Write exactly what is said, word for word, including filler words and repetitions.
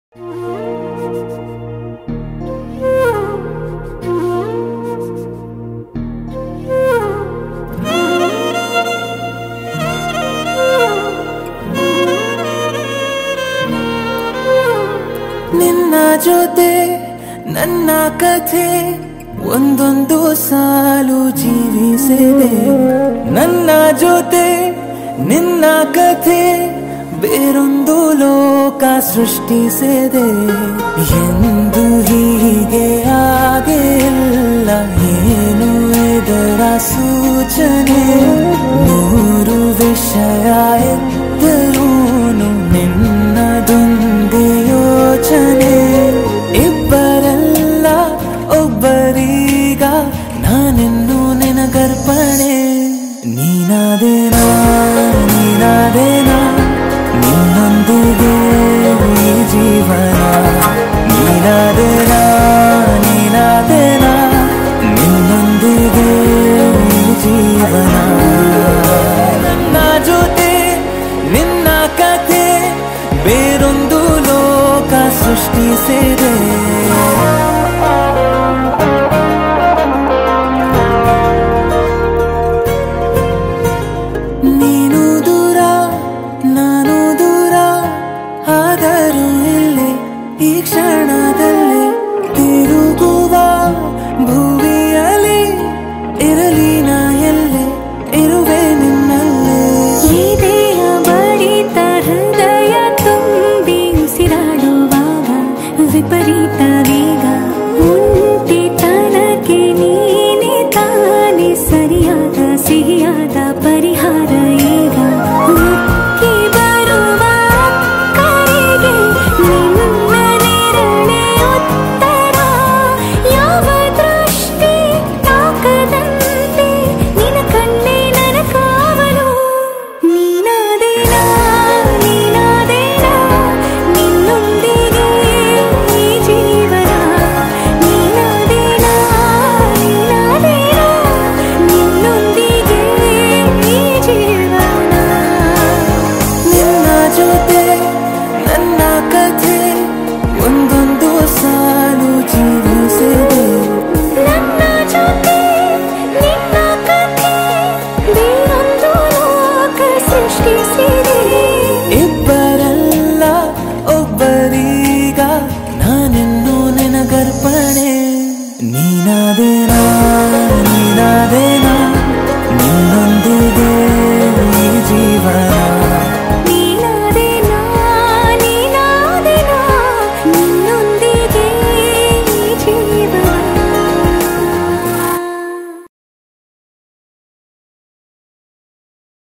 ನಿನ್ನ ಜೊತೆ ನನ್ನ ಕಥೆ ಒಂದೊಂದು ಸಾಲು ಜೀವಿಸಿದೆ. ನನ್ನ ಜೊತೆ ನಿನ್ನ ಕಥೆ ಬೇರೊಂದು ಲೋಕ ಸೃಷ್ಟಿಸಿದೆ. ಎಂದು ಹೀಗೆ ಆಗಿಲ್ಲ, ಏನು ಇದರ ಸೂಚನೆ? ನೂರು ವಿಷಯ ಎತ್ತರೂನು ನಿನ್ನದೊಂದೇ ಯೋಚನೆ. ಇಬ್ಬರಲ್ಲ ಒಬ್ಬರೀಗ ನಾನೆನ್ನು ನಿನಗರ್ಪಣೆ. ನೀನಾದೇನಾ ನೀನಾದೇನಾ ನಿನ್ನೊಂದಿಗೆ ಈ ಜೀವನ. ನೀನಾದೇನಾ ನೀನಾದೇನಾ ನಿನ್ನೊಂದಿಗೆ ಈ ಜೀವನ. ನನ್ನ ಜೊತೆ ನಿನ್ನ ಕಥೆ ಬೇರೊಂದು ಲೋಕ ಸೃಷ್ಟಿಸಿದೆ. ನೀನು ದೂರ ನಾನು ದೂರ, ಆದರೂ ಇಲ್ಲಿ ಈ ಕ್ಷಣದಲ್ಲಿ